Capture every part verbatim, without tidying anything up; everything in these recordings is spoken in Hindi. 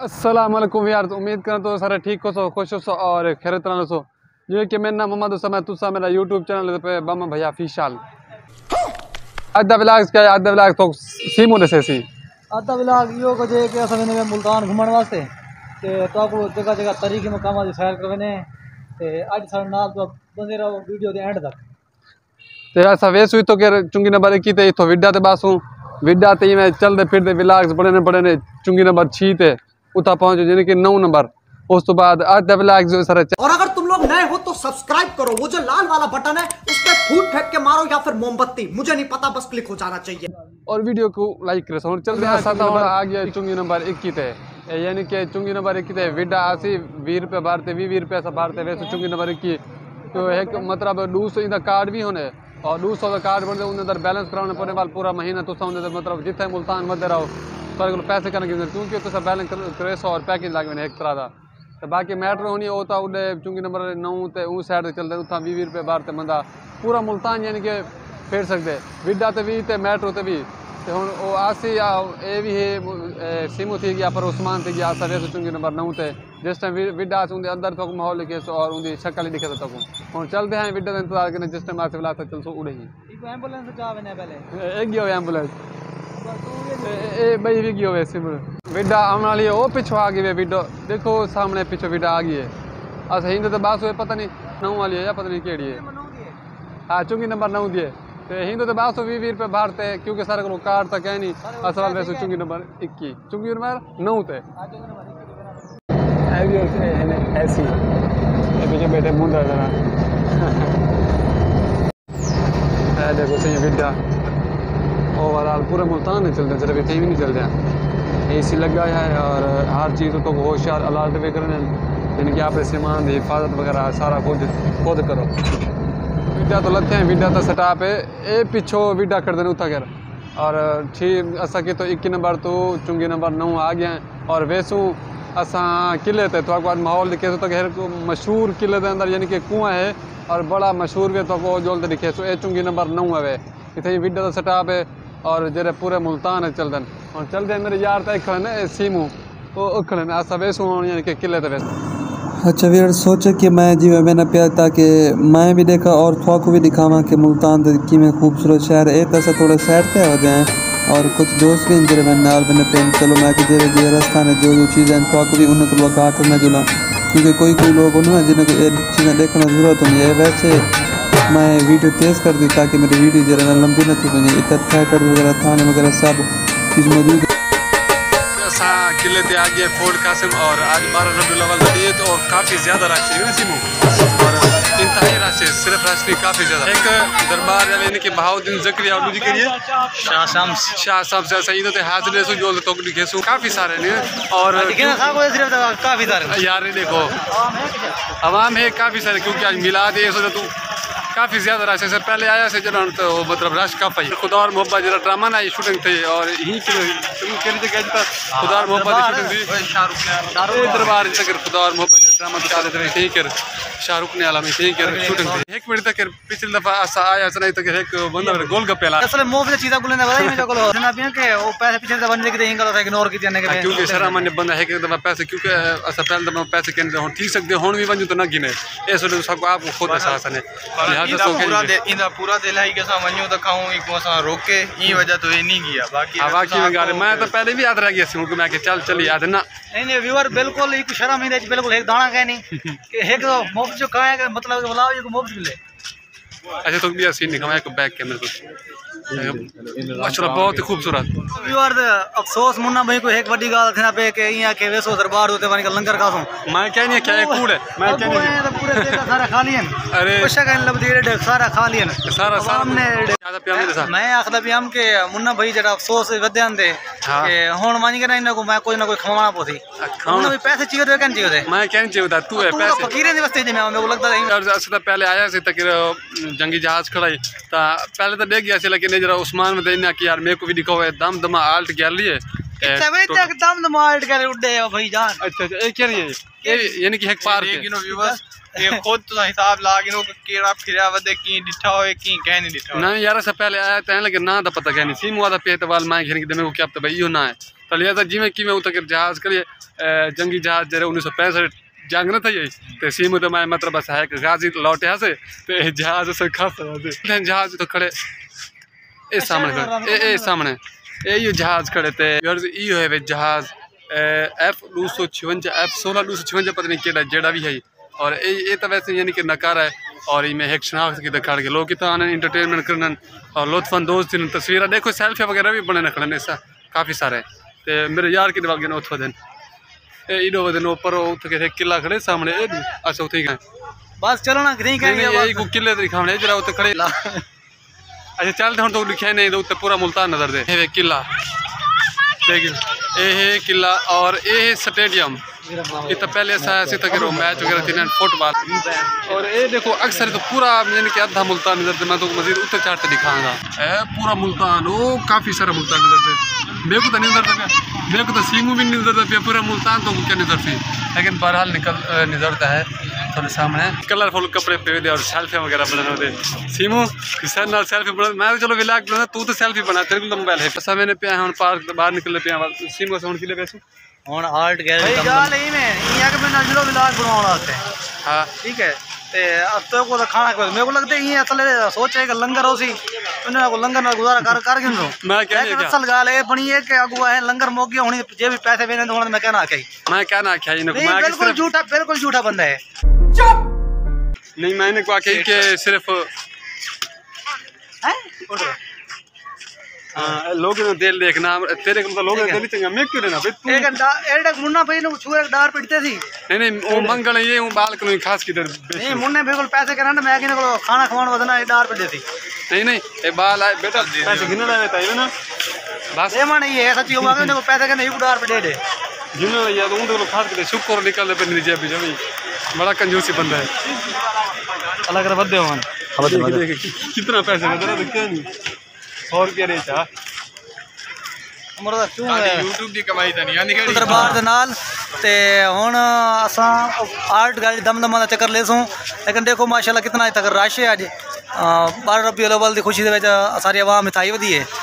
अस्सलाम वालेकुम यार, तो उम्मीद करता तो सारे ठीक हो सो, खुश हो सो और खैरियत रहो सो। जो कि मेरा नाम मोहम्मद उस्मा है, तुसा मेरा यूट्यूब चैनल पे बम भैया ऑफिशियल अद्दा व्लॉग्स क्या अद्दा व्लॉग तो सीमो दसे सी अद्धा व्लॉग यो को जे के असने में मुल्तान घुमण वास्ते ते तो को जगह जगह तरीके मकामा दी सैर करने ते आज साडे नाल तो बंदे रहो वीडियो दे एंड तक ते ऐसा वेस हुई तो के चुंगी नंबर एक ते इथो विड्डा ते बासू विड्डा ते में चलदे फिरदे व्लॉग्स बड़े ने बड़े ने चुंगी नंबर छह ते उता पहुंचो यानी कि नौ नंबर। उस तो बाद अद्दा व्लॉग जो सर। और अगर तुम लोग नए हो तो सब्सक्राइब करो, वो जो लाल वाला बटन है उस पर फूट फेंक के मारो या फिर मोमबत्ती, मुझे नहीं पता, बस क्लिक हो जाना चाहिए और वीडियो को लाइक करे। और चल रहा सादा आ गया चुंगी नंबर इक्कीस है, यानी कि चुंगी नंबर इक्कीस है विड्डा आसी बीस रुपये भारते भी बीस रुपये भारते वैसे चुंगी नंबर इक्कीस तो एक मतलब दो सौ इंदा कार्ड भी होने और दो सौ का कार्ड बनते उन अंदर बैलेंस कराने पड़ने वाला पूरा महीना तो मतलब जितने मुल्तान मध्य रहो तो पैसे करने की क्योंकि तो सब बैलेंस करे सौ और पैकेज लगे एक तरह का तो बाकी मैटर होनी होता उड़े चुंगी नंबर नौ तो उस साइड से चलते उतना भी रुपये बार तो बंदा पूरा मुल्तान यानी कि फेर सकते विड्डा तो भी तो मैट्रो तो भी तो हूँ वो आसी ये भी है सीमू थी गया पर उस्मान थी गया आसा वैसे चुंगी नंबर नौ ते जिस टाइम विड्डा उनके अंदर तो माहौल लिखे सो और उनकी शक्ल ही दिखे तो हूँ चलते हैं विड्डा का इंतजार करने जिस टाइम आसे वाला चल सो उड़े ही एम्बुलेंस चावे पहले एक गया एम्बुलेंस ए भाई भी गयो वैसे विड्डा आने वाली है वो पिछो आ गई है विडो देखो सामने पिछो विड्डा आ गई है अच्छा हिंद तो बास हुए पता नहीं नौ वाली है या पता नहीं केड़ी है हाँ चुंगी नंबर नौ दिए तो हिंद तो बास भी बीस रुपये भारते क्योंकि सारे को कार तक है नहीं असल वैसे चुंगी नंबर इक्कीस चुंगी नंबर नौ थे ऐसी पीछे बैठे मुंडा जरा देखो सही विड्डा ओवरऑल पूरे मुल्तान में चलते सिर्फ इतने भी नहीं चलते हैं ए सी लगा है और हर चीज़ तो होशियार अलर्ट भी करने यानी कि आप सामान की हिफाजत वगैरह सारा खुद खुद करो। विड्डा तो लत्ते हैं विड्डा तो सटा पे ए पिछो विड्डा कर देने उठा कर और ठीक असा की तो इक्की नंबर तो चुंगी नंबर नौ आ गया है और वैसू असा किले थे तो बाद माहौल दिखे तो घेर मशहूर किले के अंदर यानी कि कुआं है और बड़ा मशहूर भी तो को जोलते दिखे सो ए चुंगी नंबर नौ है इतने विड्डा तो सटा पे और जरे पूरे मुल्तान चलते और चलते मेरे यार तो खड़े सीमू वो खड़े ऐसा वैसू यानी कि किले तो वैसे। अच्छा वीर सोचे कि मैं जी मैंने प्यार ताकि मैं भी देखा और थोड़ा को भी दिखावा कि मुल्तान की में खूबसूरत शहर है तैसे थोड़ा सैर तय हो जाए और कुछ दोस्त भी जरे मैं नाल बने पे चलो मैं कि जरे जे रास्ता ने जो जो चीज़ें थोड़ा को भी उन्हें को लगा करना जुला क्योंकि कोई कोई लोग उन्होंने जिन्हें को ये चीज़ें देखने की जरूरत नहीं है। वैसे मैं वीडियो तेज़ कर दी ताकि मेरी वीडियो जरा लंबी न थी बने इतना थिएटर वगैरह थाने वगैरह सब चीज़ मौजूद किले ते आ गए फोर्ट कासिम और आज बारह रबीउल अव्वल है तो और काफ़ी ज़्यादा रश है सीमू और इंतहाई रश है सिर्फ रश नहीं काफ़ी ज़्यादा एक दरबार यानी कि बहाउद्दीन ज़करिया और दूसरी करिए शाह शम्स शाह शम्स ऐसा इधर ते हाजिर सो जो तो दिखे सो काफ़ी सारे ने और काफी सारे यार देखो आवाम है काफ़ी सारे क्योंकि आज मिलाद है सो तू काफ़ी ज़्यादा रश है पहले आया से जरा तो मतलब रश काफ़ी खुदा और मोहब्बत जरा ड्रामा ना शूटिंग थी और यहीं जगह खुदा और मोहब्बत की शूटिंग थी दरबार तक खुदा और मोहब्बत ड्रामा तो सारे थे यहीं कर शाहरुख ने आलम यहीं कर शूटिंग थी एक मिनट तक पिछली दफ़ा ऐसा आया नहीं तक एक बंदा गोलगप्पे ला असल मुफ्त चीज़ बोलने बताई मैं चलो ना भी के वो पैसे पिछले दफा नहीं देते इनका इग्नोर की जाने के क्योंकि शर्म ने बंदा है एक दफ़ा पैसे क्योंकि ऐसा पहले दफ़ा पैसे कहने हो ठीक सकते हुन भी वंजू तो ना गिने ऐसे तो सबको आपको खुद एहसास है इंदा पूरा दे इंदा पूरा दिलाई के सा वन्यो तो खाऊं एक वसा रोके ई वजह तो ये नहीं किया बाकी बाकी में गाल मैं तो पहले भी याद रह गया सी मैं के चल चल याद ना नहीं नहीं व्यूअर बिल्कुल एक शर्म नहीं बिल्कुल एक दाना कह नहीं कि एक तो मुफ्त जो कहा है मतलब बुलाओ ये मुफ्त मिले। अच्छा तो भी सीन दिखावा एक बैक कैमरे को माशाल्लाह बहुत ही खूबसूरत व्यूअर अफसोस मुन्ना भाई को एक बड़ी गाल थी ना पे के यहां के वैसो दरबार होते वानी का लंगर कासो मैं कह नहीं क्या कूड़ है मैं कह नहीं तो पूरे देखा सारा खा लिए अरे पशा का लब दे सारा खा लिए सारा सामने ज्यादा प्यार दे मैं आखदा भी हम के मुन्ना भाई जरा अफसोस वध्यान दे के हुन मानी के ना को मैं कोई ना कोई खवाना पोसी खाना भी पैसे चाहिए तो कहन चाहिए मैं कहन चाहिए तू है पैसे फकीरे दे वास्ते मैं मेरे को लगता है और असला पहले आया से तक जंगी जहाज खड़ाई ता पहले तो देख गया से लेकिन जरा उस्मान में देना कि यार मेरे को भी दिखाओ दम दमा आल्ट गैलरी है एकदम मार्ट कर उड़े हो भाई जान। अच्छा अच्छा ये क्या नहीं है ये यानी कि एक पार्क है। गिनो व्यूअर्स ये खुद तो हिसाब ला गिनो केड़ा फिरा वदे की डिठा होए की कह नहीं डिठा ना यार से पहले आया था लेकिन ना तो पता क्या नहीं सीम वाला पे वाल मां घेन के मेरे को क्या पता भाई यो ना है तो लिया जिमें कि मैं उतर जहाज करिए जंगी जहाज जरे उन्नीस सौ पैंसठ जंग न था ये तो सीम तो मैं मतलब बस है गाजी लौटे से तो जहाज से खास जहाज तो खड़े ए सामने खड़े ए ए सामने ए यो जहाज खड़े थे यार यो है जहाज एफ दो सौ छवंजा एफ सोलह दो सौ छवंजा पता नहीं केड़ा जेड़ा भी है और ये तो वैसे यानी कि नकारा है और इनमें एक शनाख्त की दिखा के लोग कितना आने इंटरटेनमेंट करना और लुत्फानंदोज़ थी तस्वीर देखो सेल्फी वगैरह भी बने रखने ऐसा काफ़ी सारे तो मेरे यार की दिमाग उतो दिन इडो वजन ऊपर उत किला खड़े सामने अच्छा उठे गए बस चलो ना नहीं यही को किले दिखाने जरा उत खड़े अच्छा चल हम तो लिखे नहीं तो पूरा मुल्तान नजर दे ये किला देखिए ये किला और ये स्टेडियम ये तो पहले ऐसा ऐसे तक मैच वगैरह थी फुटबॉल और ये देखो अक्सर तो पूरा यानी कि आधा मुल्तान नजर मैं तो मजीद उत्तर चाट दिखाऊंगा है पूरा मुल्तान ओ काफ़ी सारा मुल्तान नजर मेरे को तो नहीं नजरता पाया मेरे को तो सीमू भी नहीं नजरता पाया पूरा मुल्तान तो क्या नजरती लेकिन बहरहाल निकल नजरता है थोड़े सामने कलरफुल कपड़े पे दे और सेल्फी वगैरह बनाने दे सीमू किसान ना सेल्फी बना मैं तो चलो विलाग बना तू तो सेल्फी बना तेरे को मोबाइल है पैसा मैंने पे हम पार्क बाहर निकल पे सीमू से उनके लिए पैसे ਹੁਣ ਆਰਟ ਗੈਲਰੀ ਭਾਈ ਗੱਲ ਹੀ ਮੈਂ ਇਹ ਕਿ ਮੈਂ ਨਜ਼ਰੋਂ ਵਿਲਾਗ ਬਣਾਉਣ ਵਾਸਤੇ हाँ ठीक है ते अब तो को खाना को मेरे को लगता है ये असल सोचे कि लंगर हो सी उन्हें को लंगर ना गुजारा कर कर गिन दो मैं क्या नहीं असल गाल है बनी है कि अगुआ है लंगर मोगी होनी जे भी पैसे देने तो मैं कहना आके मैं क्या ना आख्या इनको मैं बिल्कुल झूठा बिल्कुल झूठा बंदा है नहीं मैंने को आख्या कि सिर्फ हैं हाँ लोग ने दिल देखना तेरे को तो लोग दिल चंगा मैं क्यों देना भाई तू एक एड़ा मुन्ना भाई ने छुए डार पिटते थी नहीं नहीं वो मंगल ये वो बाल को खास की नहीं मुन्ने बिल्कुल पैसे करना ना मैं किने को खाना खवाण वदना ये डार पिटते थी नहीं नहीं ये बाल आए बेटा पैसे गिनने लाए था ना बस ये मन ये सच्ची हो मांगे को पैसे करने ही डार पिटे दे गिनने लाया तो उन खास के शुक्र निकल पे नीचे भी जमी बड़ा कंजूसी बंदा है अलग कर बदे मन देख कितना पैसे बता रहा क्या नहीं सौ रुपया नहीं था मरदा क्यों है YouTube ਦੀ ਕਮਾਈ ਤਾਂ ਨਹੀਂ ਆਂਦੀ ਕਿਹੜੀ ਦਰਬਾਰ ਦੇ ਨਾਲ ਤੇ ਹੁਣ ਅਸਾਂ ਆਰਟ ਗੈਲਰੀ ਦਮਦਮਾ ਦਾ ਚੱਕਰ ਲੈ ਸੋਂ ਲੇਕਿਨ ਦੇਖੋ ਮਾਸ਼ਾਅੱਲਾ ਕਿਤਨਾ ਇੱਥੇ ਤੱਕ ਰਸ਼ ਹੈ ਅੱਜ ਬਾਰਹ ਰਬੀਉਲ ਅਵਲ ਦੀ ਖੁਸ਼ੀ ਦੇ ਵਿੱਚ ਸਾਰੀ ਆਵਾਮ ਮਿਠਾਈ ਵਧੀ ਹੈ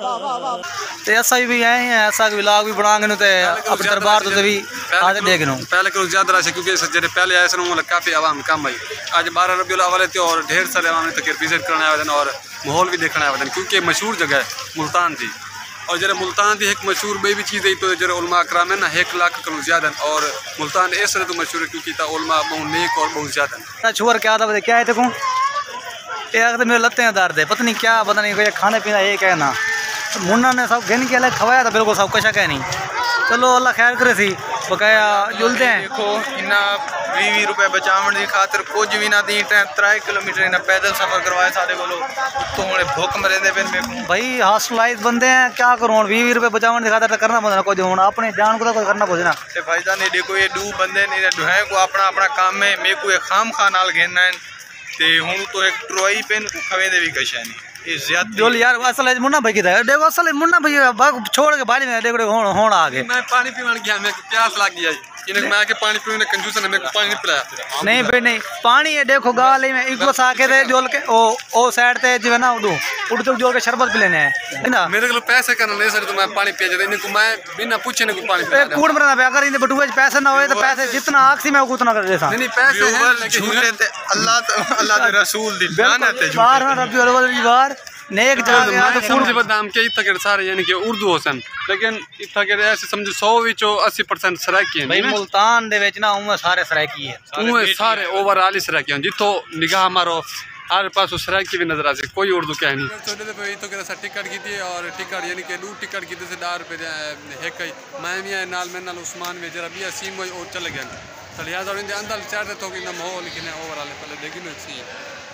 ਤੇ ਅਸਾਂ ਵੀ ਆਏ ਹਾਂ ਅਸਾਂ ਵੀ ਵਲੌਗ ਵੀ ਬਣਾਵਾਂਗੇ ਨੂੰ ਤੇ ਆਪਣੇ ਦਰਬਾਰ ਤੋਂ ਵੀ ਆਜ ਦੇਖ ਨੂੰ पहले करो ज़्यादा रश क्योंकि जैसे पहले आए सन काफ़ी आवाम कम आई आज बारह रबीउल अव्वल थे और ढेर सारे आवाम तक विजिट करने आए और माहौल भी देखने आए क्योंकि मशहूर जगह है मुल्तान थी और जरा मुल्तान की एक मशहूर बई भी चीज़ है तो जरा उलमा अकराम है ना एक लाख करो ज़्यादा और मुल्तान इस तरह तो मशहूर है क्योंकि उलमा बहुत नेक और बहुत ज़्यादा छुअर क्या था क्या है देखो ये अगर मेरे लत्ते हैं दर्द है पता नहीं क्या पता नहीं कोई खाने पीना ये कहना मुन्ना ने सब गिन के अलग खवाया था बिल्कुल सब कुछ कह नहीं चलो अल्लाह खैर करे सी बकाया जुलते हैं देखो इन्ना भी भी रुपए बचावन की खातर कुछ भी ना दी त्रै किलोमीटर इन्हें पैदल सफर करवाए सारे को तो हूँ भुख मरे दे पे मेरे को भाई हॉस्टलाइज बंदे हैं क्या करो भी भी रुपए बचावन की खातर करना पड़ना कुछ हूँ अपने जान को तो कोई करना कुछ ना ते भाईजान ने देखो ये दो बंदे ने दुहे को अपना अपना काम है मेरे को एक खाम खा नाल घेना है ते हूँ तो एक ट्रोई पेन को खवे दे भी कशा नहीं जो यार असल मुन्ना भाई की था देखो असल मुन्ना भाई छोड़ के बाड़ी में देखो होण होण आ गए मैं पानी पीने गया मेरे को प्यास लग गई इन्हें मैं के पानी पीने कंजूस ने मेरे को पानी नहीं पिलाया नहीं भाई नहीं पानी है देखो गाल में एक बस आके थे जोल के ओ ओ साइड ते जो है ना उडू उड़ तो जोल के शरबत पी लेने है ना मेरे को पैसे करना नहीं सर तो मैं पानी पी जाता इनको मैं बिना पूछे ने को पानी पिला कूड़ मरना पे अगर इन बटुए पैसे ना होए तो पैसे जितना आखसी मैं उतना कर देता नहीं नहीं पैसे हैं लेकिन झूठे ते अल्लाह अल्लाह के रसूल दी लानत है बाहर ना रबीउल अव्वल की बार नेक मैं तो समझ बदाम के इतना के सारे यानी कि उर्दू होसन लेकिन इतना के ऐसे समझो सौ विचो अस्सी परसेंट सराकी हैं भाई मुल्तान दे विच ना उमे सारे सराकी है उमे सारे ओवरऑल सराकी हैं जितो निगाह मारो हर पास सराकी भी नजर आ से कोई उर्दू कह नहीं छोटे पे तो के टिकट की थी और टिकट यानी कि दो टिकट की से दार पे है कई मैं भी है नाल में नाल उस्मान में जरा भी सीम और चले गए तो लिहाजा इन अंदर चाहते तो कि माहौल लेकिन ओवरऑल पहले देखी नो सी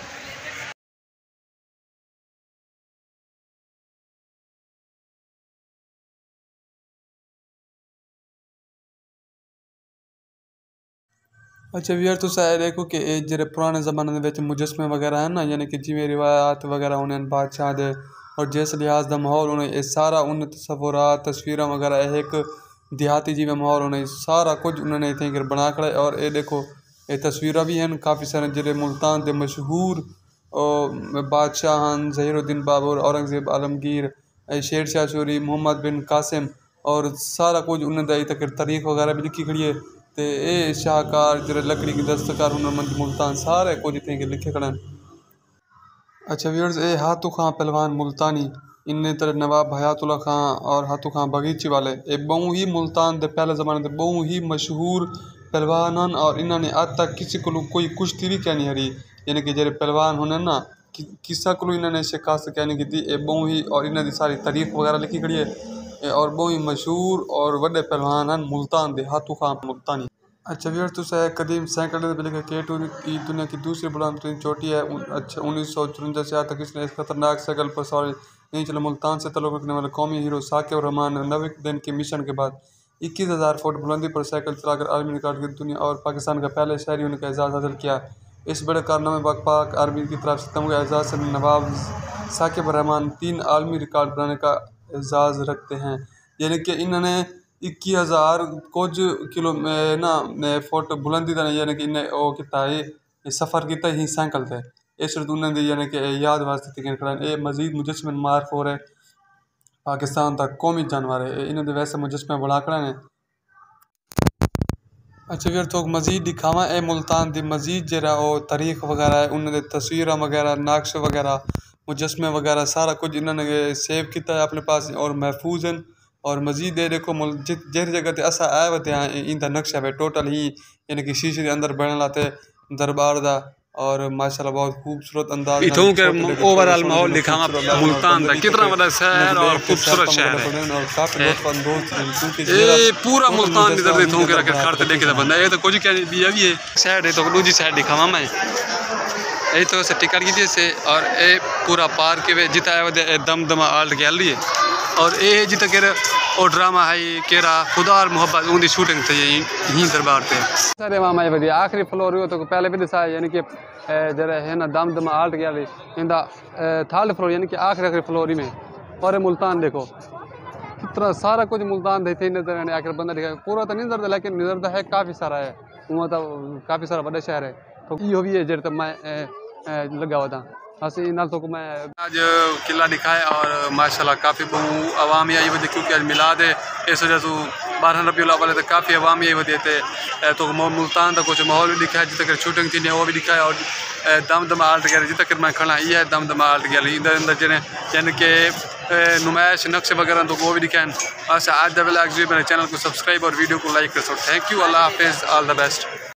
अच्छा यार तुस देखो कि जो पुराने ज़माने में मुजस्मे वगैरह है ना यानी कि जिमें रिवायात वगैरह होने बादशाह दे और जिस लिहाज का माहौल उन्हें ये सारा उन तस्वुरात तस्वीर वगैरह एक देहाती जी में माहौल उन्हें सारा कुछ उन्होंने इतने बना खड़ा है। और ये देखो ये तस्वीर भी हैं काफ़ी सारे जिले मुल्तान के मशहूर बादशाह हैं ज़हीरुद्दीन बाबर औरंगजेब आलमगीर शेर शाह सूरी मोहम्मद बिन कासिम और सारा कुछ उन्होंने तक तारीख वगैरह भी लिखी खड़ी है। तो ये शाहकार जो लकड़ी की दस्तकार हुनरमंद मुल्तान सारे कुछ इतने लिखे खड़े हैं। अच्छा व्यूअर्स ये हाथू खां पहलवान मुल्तानी इन्ने तरह नवाब हयातुल्ला खां और हाथू खां बगीची वाले ये बहु ही मुल्तान के पहले ज़माने के बहु ही मशहूर पहलवान हैं। और इन्होंने आज तक किसी को कोई कुश्ती भी क्या नहीं हरी यानी कि जो पहलवान होने ना कि, किसा को इन्होंने शिकास्त क्या नहीं की ये बहु ही और इन्होंने सारी तारीख वगैरह लिखी खड़ी है और बहु ही मशहूर और बड़े पहलवान हैं मुल्तान के हाथू खां मुल्तानी। अच्छा व्यूअर्स तुस कदीम सैकड़े के के टू की दुनिया की दूसरी बुलंद तरीन चोटी है। अच्छा उन्नीस सौ चुरंजा से आज तक इसने इस खतरनाक सैकल पर सवारी नहीं चला। मुल्तान से तल्लुक़ रखने वाले कौमी हीरो साकिब रहमान ने नबे दिन के मिशन के बाद इक्कीस हज़ार फुट बुलंदी पर साइकिल चलाकर आर्मी रिकॉर्ड की दुनिया और पाकिस्तान का पहले शहरी होने का एजाज़ हासिल किया। इस बड़े कारनामे पाक पाक आर्मी की तरफ से तमगा एजाज़ से नवाब साकिब रहमान तीन आलमी रिकॉर्ड बनाने का एजाज़ रखते हैं। यानी कि इन्होंने इक्की हज़ार कुछ किलो में ना फुट बुलंदी का यानी कि इन्हें वो किता है सफ़र किया ही साइकिल से इस उन्होंने यानी कि याद वास्ते ये मजीद मुजस्मे मार्फ हो रहे पाकिस्तान तक कौमी जानवर है इन्होंने वैसे मुजस्मे बना खड़े हैं। अच्छा फिर तो मजीद दिखावा ए मुल्तान की मजीद जरा वो तारीख वगैरह है उन्होंने तस्वीर वगैरह नक्श वगैरह मुजस्मे वगैरह सारा कुछ इन्होंने सेव किया है अपने पास और महफूज हैं। और मजीद ये देखो जिस जिस जगह से असा आए हुए हैं इनका नक्शा है टोटल ही यानी कि शीशे के अंदर बनने लाते दरबार का और माशाल्लाह बहुत खूबसूरत अंदाज इथों के ओवरऑल माहौल दिखावा मुल्तान का कितना बड़ा शहर और खूबसूरत शहर है। ये पूरा मुल्तान इधर इथों के रखे खड़ते देखे बंदा ये तो कुछ क्या भी है साइड है तो दूसरी साइड दिखावा मैं यही तो से टिकट की से और ये पूरा पार्क के जिता है दम दमा आर्ट गैलरी है और ये जिता के और ड्रामा है केरा खुदा और मोहब्बत उनकी शूटिंग थी यहीं दरबार पे सर मामा ये आखिरी फ्लोर हुआ तो पहले भी दिखा यानी कि जरा है ना दम दमा आर्ट गैलरी इंदा थर्ड फ्लोर यानी कि आखिरी आखिरी फ्लोर ही में और मुल्तान देखो कितना सारा कुछ मुल्तान देते नजर आने आखिर बंदा दिखा पूरा तो नहीं नजर लेकिन नजर है काफ़ी सारा है वहाँ तो काफ़ी सारा बड़ा शहर है तो ये भी है जर तक मैं लगा हुआ था ऐसे इन तो मैं आज किला दिखाया और माशाल्लाह काफ़ी बहु आवाम आई वजह क्योंकि आज मिलाद है इस वजह से बारह रबी वाले तो काफ़ी आवाम आई वजह थे तो मुल्तान का कुछ माहौल भी दिखाया जितना कर शूटिंग थी वो भी दिखाया और दम दम आर्ट गैलरी जितना कर मैं खड़ा ये है दम दम आर्ट गैलरी इधर अंदर जिन्हें यानी कि नुमाइश नक्शे वगैरह तो वो भी दिखाएं। अच्छा आज जब मेरे चैनल को सब्सक्राइब और वीडियो को लाइक कर सो थैंक यू अल्लाह हाफिज़ ऑल द बेस्ट।